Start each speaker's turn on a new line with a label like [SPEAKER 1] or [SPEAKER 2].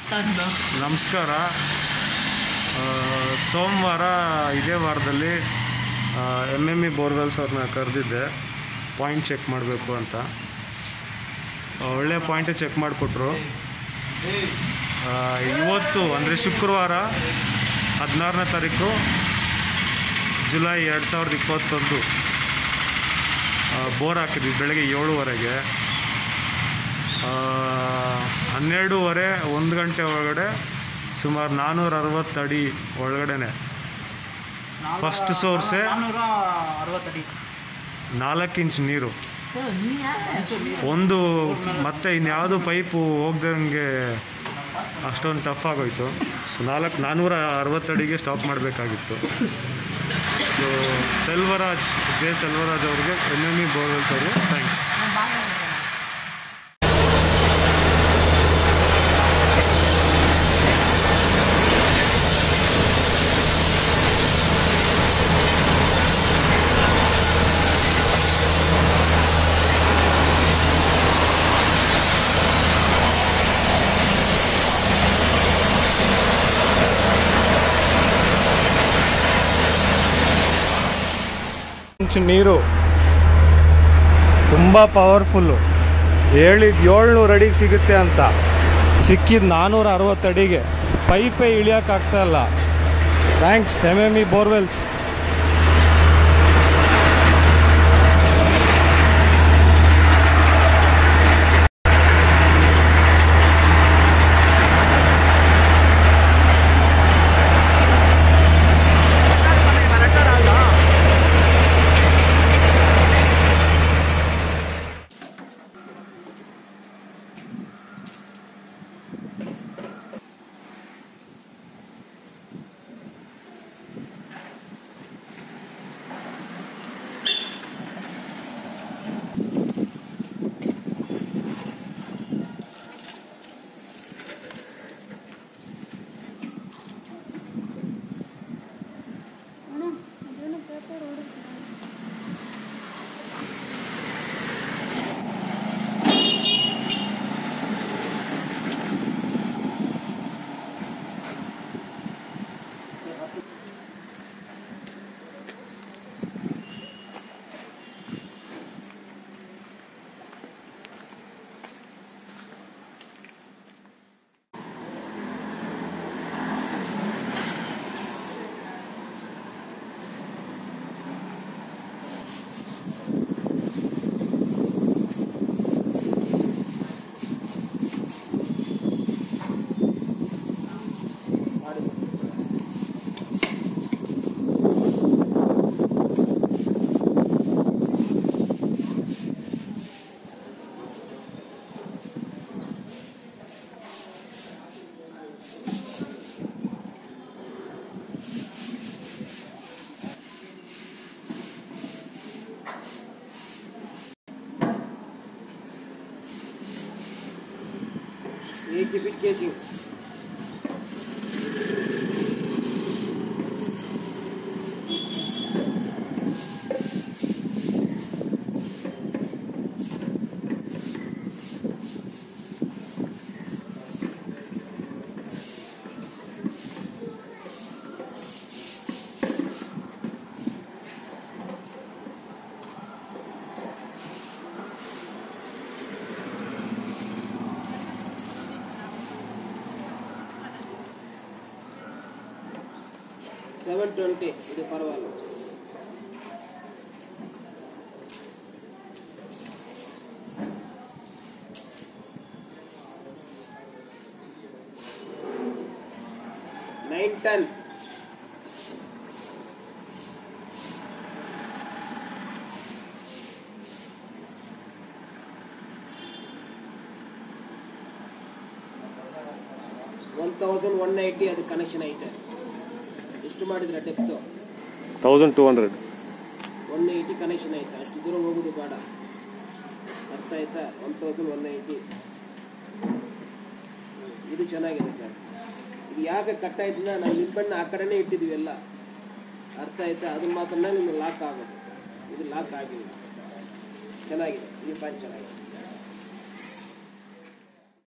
[SPEAKER 1] ನಮಸ್ಕಾರ. ಸೋಮವಾರ ಇದೇ ವಾರದಲ್ಲಿ MME ಬೋರ್ವೆಲ್ಸ್ ಅವ್ರನ್ನ ಕರೆದಿದ್ದೆ ಪಾಯಿಂಟ್ ಚೆಕ್ ಮಾಡಬೇಕು ಅಂತ. ಒಳ್ಳೆ ಪಾಯಿಂಟ್ ಚೆಕ್ ಮಾಡಿಕೊಟ್ರು. ಇವತ್ತು ಅಂದರೆ ಶುಕ್ರವಾರ 16ನೇ ತಾರೀಕು ಜುಲೈ 2021 ಬೋರ್ ಹಾಕಿದ್ವಿ ಬೆಳಗ್ಗೆ 7:30ಗೆ. 12:30 1 ಗಂಟೆ ಒಳಗಡೆ ಸುಮಾರು 460 ಅಡಿ ಒಳಗಡೆ ಫಸ್ಟ್ ಸೋರ್ಸೆ 4 ಇಂಚ್ ನೀರು ಒಂದು. ಮತ್ತೆ ಇನ್ಯಾವುದು ಪೈಪು ಹೋಗ್ದಂಗೆ ಅಷ್ಟೊಂದು ಟಫ್ ಆಗೋಯ್ತು. ಸೊ 460 ಅಡಿಗೆ ಸ್ಟಾಪ್ ಮಾಡಬೇಕಾಗಿತ್ತು. ಸೊ ಸೆಲ್ವರಾಜ್ ಅವ್ರಿಗೆ MME ಬೋರ್ವೆಲ್ಸ್ ಅವರು ಥ್ಯಾಂಕ್ಸ್. ನೀರು ತುಂಬ ಪವರ್ಫುಲ್ಲು. ಹೇಳಿದ್ದು 700 ಅಡಿಗೆ ಸಿಗುತ್ತೆ ಅಂತ, ಸಿಕ್ಕಿದ್ದು 460 ಅಡಿಗೆ. ಪೈಪೇ ಇಳಿಯೋಕ್ಕಾಗ್ತಾಯಿಲ್ಲ. Thanks MME borewells. एक बिट केसिंग $720 ಇದು ಪರವಾಗಿಲ್ಲ. $910 1180 ಅದು ಕನೆಕ್ಷನ್ ಐತೆ. ಎಷ್ಟು ಮಾಡಿದ್ರೆ ಡೆಪ್ತ್
[SPEAKER 2] 1200
[SPEAKER 1] 180 ಕನೆಕ್ಷನ್ ಆಯ್ತಾ? ಅಷ್ಟು ದೂರ ಹೋಗೋದು ಬೇಡ, ಅರ್ಥ ಆಯ್ತಾ? 1180 ಇದು ಚೆನ್ನಾಗಿದೆ ಸರ್. ಇದು ಯಾಕೆ ಕಟ್ ಆಯ್ತಂದ್ರೆ ನಾವು ಲಿಂಬಣ್ಣ ಆ ಕಡೆನೇ ಇಟ್ಟಿದ್ವಿ ಎಲ್ಲ, ಅರ್ಥ ಆಯ್ತಾ? ಅದನ್ನ ಮಾತ್ರ ನಿಮ್ಗೆ ಲಾಕ್ ಆಗೋದು. ಇದು ಲಾಕ್ ಆಗಿಲ್ಲ. ಚೆನ್ನಾಗಿದೆ, ಈ ಪ್ಯಾನ್ ಚೆನ್ನಾಗಿದೆ.